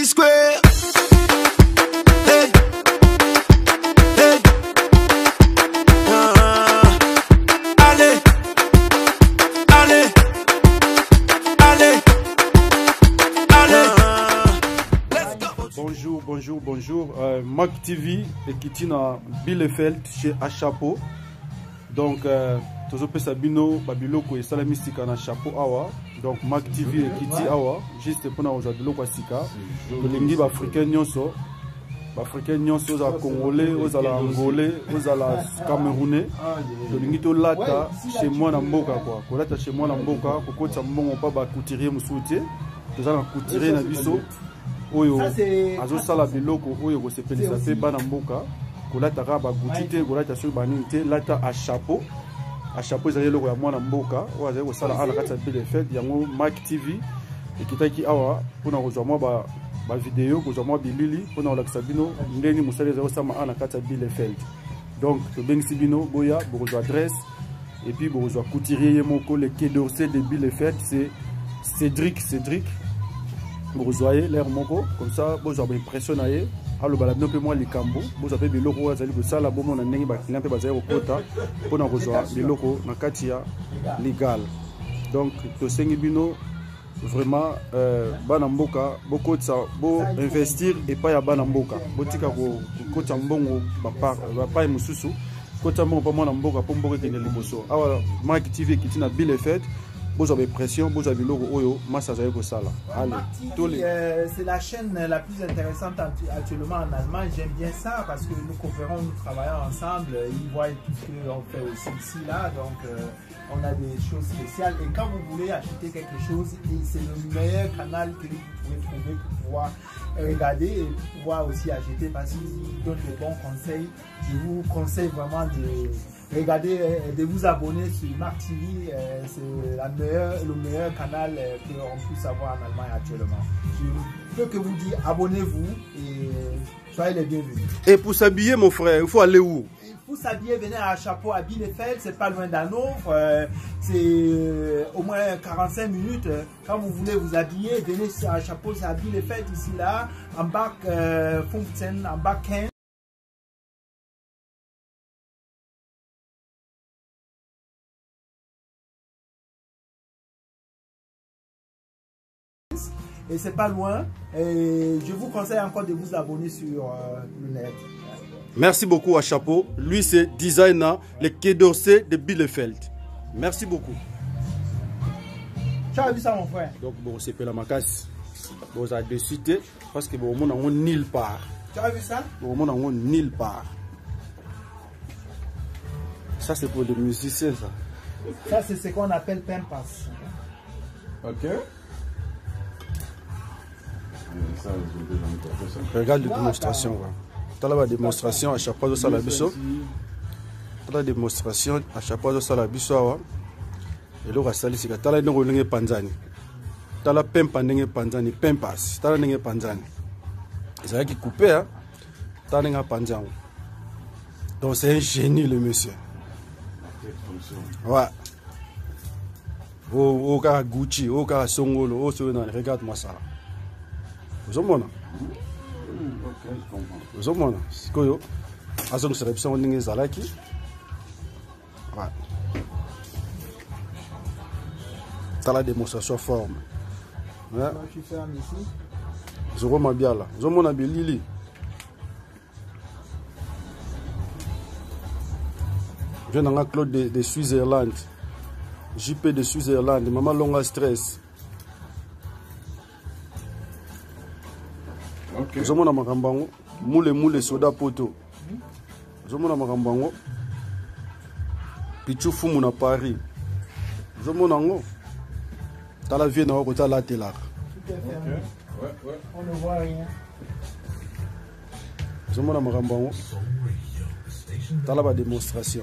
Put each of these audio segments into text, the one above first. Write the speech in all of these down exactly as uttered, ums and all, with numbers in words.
Square. Hey. Hey. Ah. Allez. Allez. Allez. Allez. Let's go. Bonjour, bonjour, bonjour. Euh, Mac T V et Kitina Bielefeld chez Achapo. Donc, euh, Tozope Sabino, Babiloko et Salamistika na Chapeau Awa. Donc, Mac T V et Kiti Awa. Juste pour nous aujourd'hui, Biloko Sika. Le lingi africain nyonso. Africain nyonso, aux Congolais, aux Angolais, aux Camerounais. Le lingi to lata chez moi na mboka quoi. Ko lata chez moi na mboka, ko kota mbongo pa ba couturier musuti. Tozala couturier na biso. Oyo azo sala biloko oyo ko sepelisa pe bana mboka. Ko lata ka ba goutite, ko lata sur banite, lata a chapeau. A chapeau ezali loko ya mwana mboka oyo azali kosala ala kati ya Bielefeld yango Mac T V ekitaki awa mpona kozwa mwa ba ba video kozwa mwa bilili mpona kolakisa bino ndeni mosali ezali kosama ala kati ya Bielefeld. Donc tobengisi bino boya bokozwa adresse et puis bokozwa couturier ye moko le Quai d'Orsay de Bielefeld, c'est Cédric Cédric bokozwa ye l'air moko comme ça bozwa ba impression na ye aloba la bino pe moi likambo bozwa pe biloko azali kosala bomona ndenge ba client pe bazali kokota mpona kozwa biloko na kati ya légal. Donc tosengi bino vraiment euh, bana mboka bokotisa bo investir epai ya bana mboka botika kokota mbongo bapai mosusu kota mbongo pa mwana mboka mpo mboka ekende liboso. Awa Mac T V Kitina Bielefeld vous avez pression, vous avez l'eau, c'est la chaîne la plus intéressante actuellement en Allemagne. J'aime bien ça parce que nous coopérons, nous travaillons ensemble. Ils voient tout ce qu'on fait aussi ici, là. Donc, euh, on a des choses spéciales. Et quand vous voulez acheter quelque chose, c'est le meilleur canal que vous pouvez trouver pour pouvoir regarder et pouvoir aussi acheter parce qu'ils donnent de bons conseils. Je vous conseille vraiment de... Regardez, de vous abonner sur Mac T V, euh, c'est la meilleure, le meilleur canal euh, qu'on puisse avoir en Allemagne actuellement. Je peux que vous dire abonnez-vous et soyez les bienvenus. Et pour s'habiller, mon frère, il faut aller où? Pour s'habiller, venez à Chapeau à Bielefeld, c'est pas loin d'Hanovre, euh, c'est euh, au moins quarante-cinq minutes. Quand vous voulez vous habiller, venez à Chapeau, c'est à Bielefeld, ici là, en bas euh, quinze, en bas quinze. Et c'est pas loin. Et je vous conseille encore de vous abonner sur euh, le net. Merci beaucoup à Chapeau. Lui, c'est designer, le Quai d'Orsay de Bielefeld. Merci beaucoup. Tu as vu ça, mon frère? Donc, bon, c'est la macasse. Bon, ça a décidé parce que bon, on n'a nulle part. Tu as vu ça? Bon, on n'a nulle part. Ça, c'est pour les musiciens, ça. Ça, c'est ce qu'on appelle pimpas. Ok. Regarde la démonstration. Tu as la démonstration à chaque fois de Salabiso. Tu as la démonstration à chaque fois de Salabiso. Et là, tu as la démonstration panzani. Tu as la pempanenge panzani, pempas. Tu as la démonstration panzani. C'est ça qui est coupé. Tu as la panzani. Donc c'est un génie, le monsieur. Ouais. Au cas Gucci, au cas Songolo, au regarde-moi ça. Vous avez Vous avez Sikoyo. Azong réception on est zalaki. Ouais. T'as la démonstration forme. Ouais. Tu fermes ici. Zoro Mabiala. Zomo na Lili. Je viens Claude de, de Suisse-Irlande. J P de Suisse-Irlande. Maman longa stress. Zomona makambango mule mule soda poto. Zomona makambango pichu fumu na Paris. Zomona ngo tala vie na kota la tela. Tout est fermé. Ouais, ouais. On ne voit rien. Zomona makambango tala ba démonstration.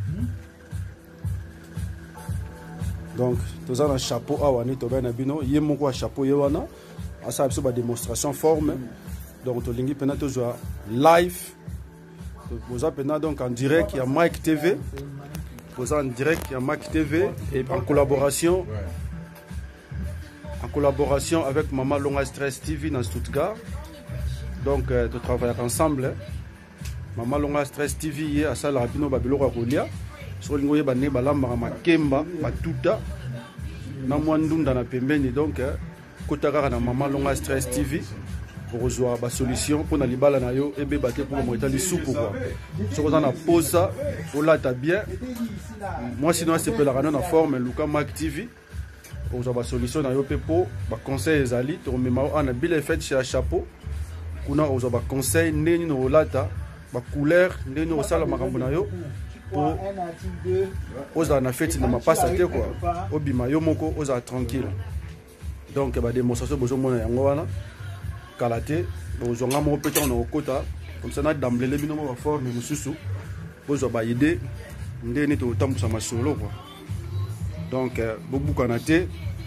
Donc tous un chapeau awani to bana bino yemoko a chapeau yewana asa biso ba démonstration forme. Donc, tu as toujours live. Vous avez donc en direct, il y a Mac T V. Vous avez en direct, il y a Mac T V. Et en collaboration en collaboration avec Maman Longa Stress T V dans Stuttgart. Donc, euh, de travailler ensemble. Hein. Maman Longa Stress T V est à Sala Rapino Babilo Rakolia. Sur le Ngoye Bané Balamba Makemba, Batuta, Namwandum dans la Pembeni. Donc, Kotagara na Maman Longa Stress T V. Pour rejoindre la solution pour les balles nayo et bébater pour monter les sous pour voir. Si on a pose ça, on l'a bien. Moi sinon c'est pour la rendre en forme Luka Mac T V. On a la solution nayo pour ba conseil les ali. On met on a bien fait chez Chapeau. On a on a conseil neni no lata ba couleur neni no sala makambo nayo pour on a fait na pas ça quoi. Obima yo moko on a tranquille. Donc ba démonstration besoin mona yango wana. Kalaté, donc on a mon petit on a quota, comme ça on a d'emblée les binômes à forme mais sous pour avoir idée, on est né au temps pour ça solo quoi. Donc Bobu Kanaté,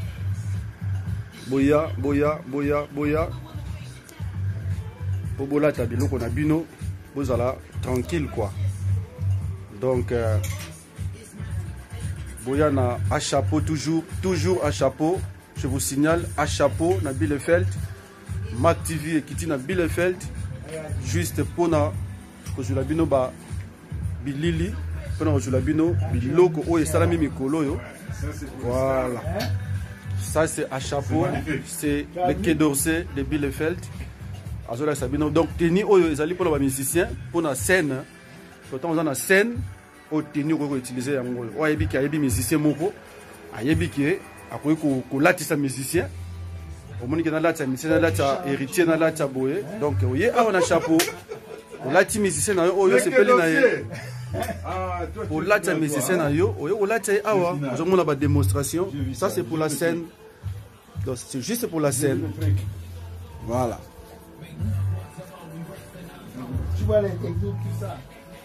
Boya, Boya, Boya, Boya, Bobola tabilo qu'on a bino, vous allez tranquille quoi. Donc Boya na à chapeau toujours, toujours à chapeau. Je vous signale à chapeau na Bielefeld. Mac T V et Kitty na Bielefeld juste pour na kozulabino ba bilili pour na kozulabino biloko o et salami mikolo yo. Voilà, ça c'est à chapeau, c'est le Quai d'Orsay de Bielefeld azola sabino. Donc teni oyo ezali pour ba musicien pour na scène, pourtant on a na scène au teni ko utiliser yango o ayebi ki ayebi musicien moko ayebi ki akoyi ko latisa musicien. Au monde qui a la musicien la héritier na la boye. Donc oui, ah on a chapeau. Pour la musicien na yo yo c'est pelé na ye. Pour la musicien na yo yo la tsa awa. Je montre la démonstration. Ça c'est pour la scène. Donc c'est juste pour la scène. Voilà. Tu vois les techniques tout ça.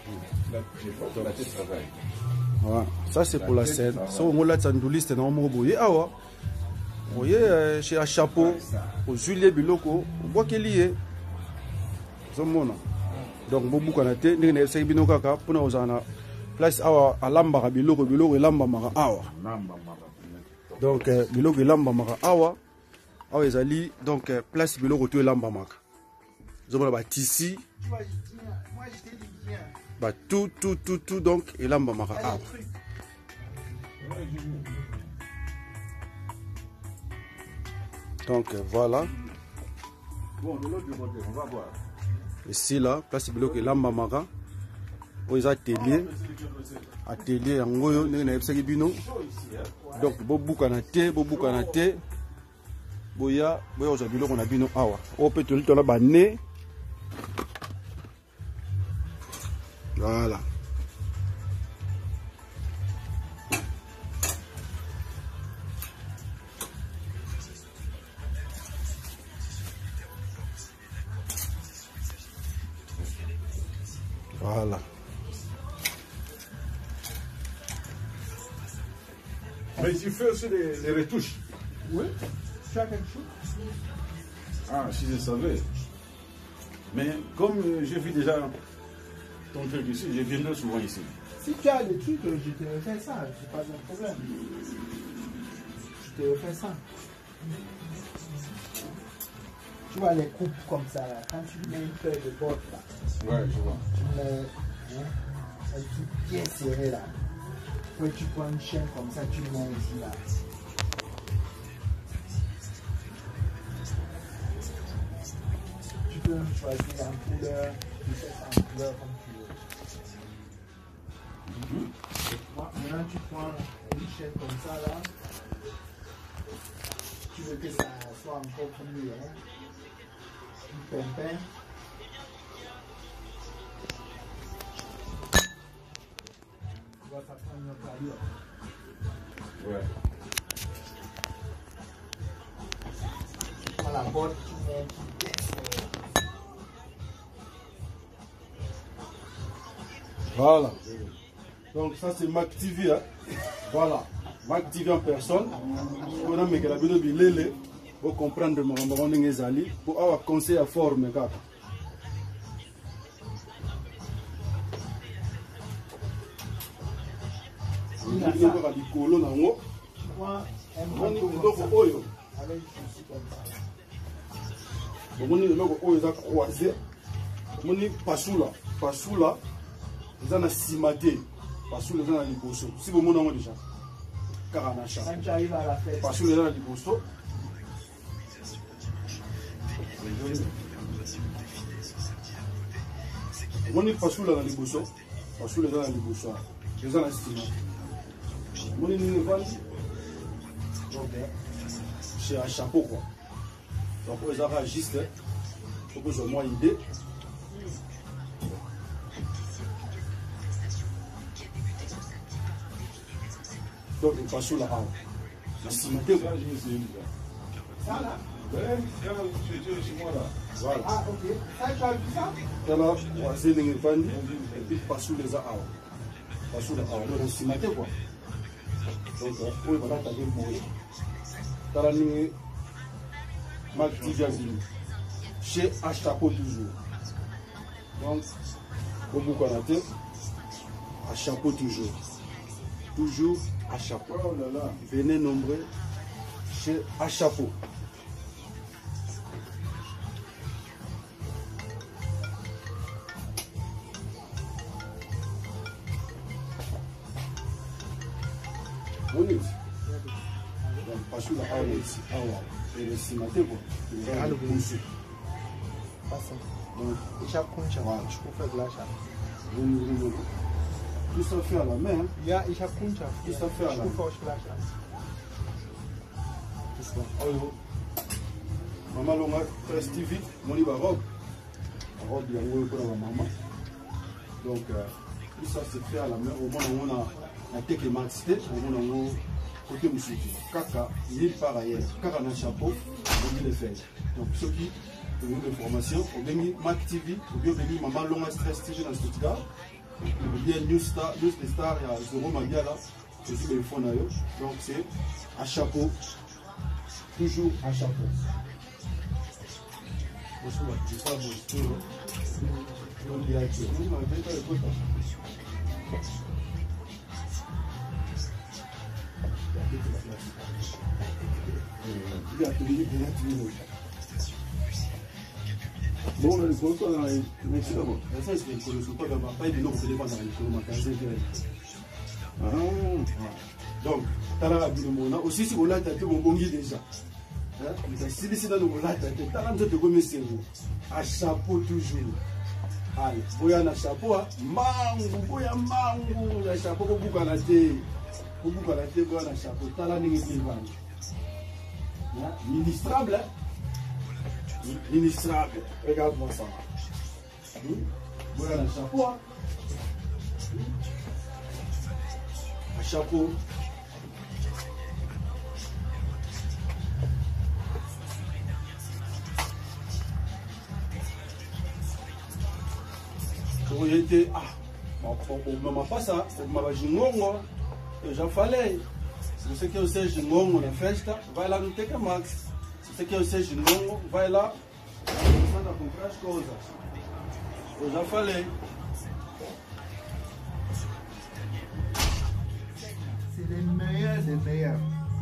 Voilà, ça c'est pour la scène. Ça on la tsandouliste na mo boye awa. Vous voyez, euh, chez un chapeau, au Julie Biloko, au bois qu'il y est. Donc, Bobu Kanate, nous avons fait un kaka pour nous avoir place à Lamba, Biloko, Biloko et Lamba Mara Awa. Donc, Biloko et Lamba Mara Awa. Awa Ezali, donc, place Biloko et Lamba Mara. Nous avons ici. Tout, tout, tout, tout, donc, et Lamba Mara Awa. Donc voilà. Bon, de l'autre côté, on va voir. Ici là, place bloc et lamba mara. Aux ateliers. Atelier en goyo, nous n'avons bino. Donc bobu kanate, bobu kanate. Boya, boya aux abulo qu'on a bino awa. Au peut tout le bané. Voilà. Voilà. Mais tu fais aussi des, des retouches. Oui. Tu as quelque chose? Ah, si je savais. Mais comme euh, j'ai vu déjà ton truc ici, je viendrai souvent ici. Si tu as des trucs, je te refais ça. C'est pas un problème. Je te refais ça. Tu vois les coupes comme ça, là. Quand tu mets une feuille de botte là, Ouais, je vois. tu mets hein, un truc bien serré là. Puis tu prends une chaîne comme ça, tu mets ici là. Tu peux même choisir en couleur, tu fais ça en couleur comme tu veux. Mm-hmm. Maintenant tu prends une chaîne comme ça là. Tu veux que ça soit encore mieux. Hein? Un pimpin. Tu vois, ça prend une autre allure. Ouais. Tu prends la botte, tu mets, tu baisses. Voilà. Donc ça c'est Mac T V. Hein. Voilà. Mac T V en personne. On a mis la vidéo bilele pour comprendre mon mon ngezali pour avoir conseil à forme kaka. Tu prends un oyo avec une chaussure comme ça. omoni eloko oyo eza croisé omoni pasula pasula eza na nsima te pasula eza na liboso si bomona yango déjà kaka na cha Quand tu arrives à la fête, pasula eza na liboso omoni pasula na liboso pasula eza na liboso eza na nsima omoni nini evandi donc chez un chapeau quoi donc oyo ezaka juste okozwa mwa idée donc pasula awa na nsima te quoi ça là. voilà Ah, ok. Ça, tu as vu ça? tala wase ndenge evandi epuis pasula eza awa pasula awa donc na nsima te quoi donc oyo balatake boye tala ndenge Mac T V azili chez Achapo toujours donc obukana te Achapo toujours toujours Achapo Oh là là. venez nombreux chez Achapo. Bonjour. Donc, parce que là, on est ici, on est ici, matin, quoi. Ah, le bonjour. Pas ça. Donc, Et chaque compte, chaque Voilà. compte, je peux faire de l'achat. vous nous nous- tout ça fait à la main. Hein. Il y a, et chaque compte, chaque Tout ça fait à je la peux main. faire de l'achat. Tout ça. Oh, Maman Longa, Presse T V, mon livre robe. La robe, il y a un pour la maman. Donc, euh, tout ça c'est fait à la main. Au moins, on a la technicité, au moins, on a côté musique. Kaka, nulle part ailleurs. Kaka dans le chapeau, on dit les faits. Donc, ceux qui ont une information, on a mis Mac T V, ou bien on a mis Maman Longa Stress T V dans Stuttgart, ou bien New Star, News des Stars, il y a Zoro Magia là, c'est aussi le fond d'ailleurs. Donc, c'est à chapeau, toujours à chapeau. Bonjour, je sais pas, bonjour. On dit à qui? On m'a fait pas le pote. Il y a tout le monde, il y a tout le monde. Bon, on a le contour dans les Mexicains. Mais ça, c'est que le support de ma paille, il ne pas dans le magasin. Ah, Donc, Tala Abdulmona, aussi si on l'a tâté, on bongi déjà. Si les sénats on l'a tâté, Tala de comme c'est vous. À chapeau toujours. Allez, boya na chapeau, mango, boya mango, ya chapeau pour bouca la thé. Pour bouca la thé, boya na chapeau, Tala n'est pas ministrable, hein? Ministrable. Regarde-moi ça. Boya na chapeau, hein? À chapeau. Été ah on m'a pas ça on m'a jingongo já falei se você quer o seu jingongo na festa vai lá no Teca Max se você quer o seu jingongo vai lá manda comprar as coisas eu já falei C'est les meilleurs des meilleurs.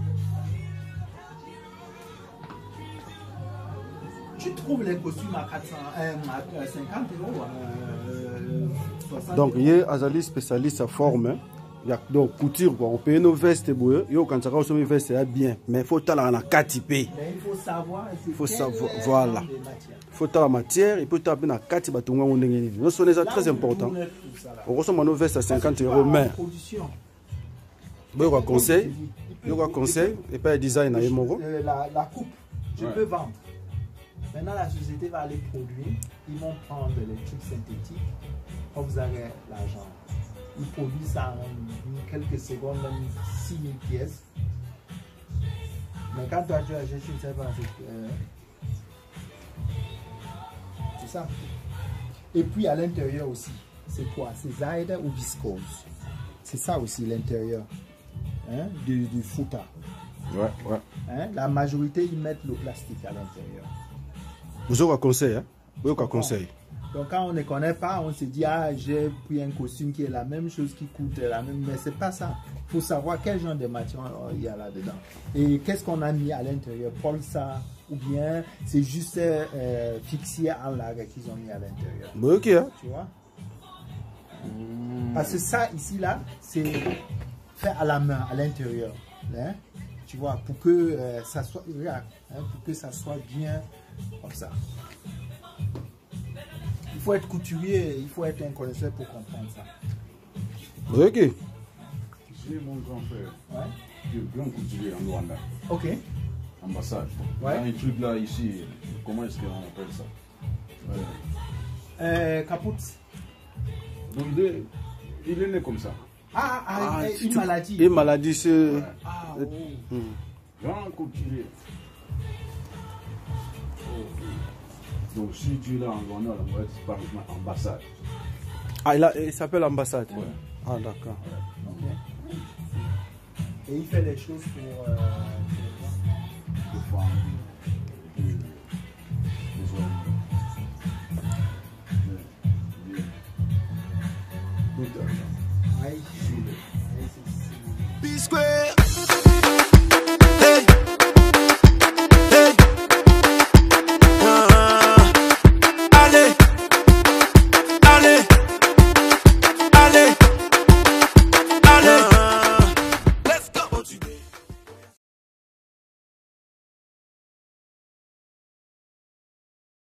Tu trouves les costumes à quatre cents, euh, à cinquante euros, euh, soixante donc euros. il azali spécialiste à forme il y a donc couture quoi on paye nos vestes boye yo quand ça aussi mes vestes est bien mais faut tala na kati pe Mais il faut savoir, c'est Faut quel savoir, est voilà. le des matières. faut tala matière et puis taper na kati batunga ndenge nini non c'est Là très où important on trouve ça, là. on reçoit nos vestes à cinquante Parce que tu euros vas mais avoir une production. boye quoi conseil Il peut- yo quoi il conseil peut- et pas design na yemoko Euh, la, la coupe, je Ouais. peux vendre. Maintenant, la société va aller produire. Ils vont prendre les trucs synthétiques. Quand vous avez l'argent, ils produisent ça en quelques secondes, même six mille pièces. Mais quand toi tu achètes, tu ne sais pas. C'est euh, c'est ça. Et puis à l'intérieur aussi, c'est quoi? C'est zaïde ou viscose? C'est ça aussi l'intérieur, hein, du, du fouta. ouais, ouais. Hein? La majorité, ils mettent le plastique à l'intérieur. vous avez un conseil hein vous avez un conseil Donc quand on ne connaît pas, on se dit ah j'ai pris un costume qui est la même chose qui coûte la même, mais c'est pas ça. Il faut savoir quel genre de matière il y a là-dedans et qu'est-ce qu'on a mis à l'intérieur. Paul ça ou bien c'est juste euh, fixé en lague qu'ils ont mis à l'intérieur. Bon, ok. Hein. Tu vois? Parce que ça ici là c'est fait à la main à l'intérieur. Hein? Tu vois, pour que euh, ça soit regarde, hein, pour que ça soit bien comme ça. Il faut être couturier, il faut être un connaisseur pour comprendre ça. Ok. J'ai mon grand frère Ouais. qui est grand couturier en Rwanda, Ok. ambassade. Ouais. Il y a un truc là ici, comment est-ce qu'on appelle ça? Ouais. Euh, caput. Donc il est, il est né comme ça. Ah, ah, Ah, euh, une tu- maladie. Et maladie, c'est. Ouais. Ah, oh. Hmm. Grand couturier. Donc si tu es là en Rwanda, on va être par exemple ambassade. Ah, il, a- il s'appelle ambassade. Ouais. Ah, d'accord. Ok. Et il fait des choses pour. Euh, pour De femmes, de, des hommes. De, de, tout argent. quoi? Ouais, c'est- ouais, c'est- c'est- B Square.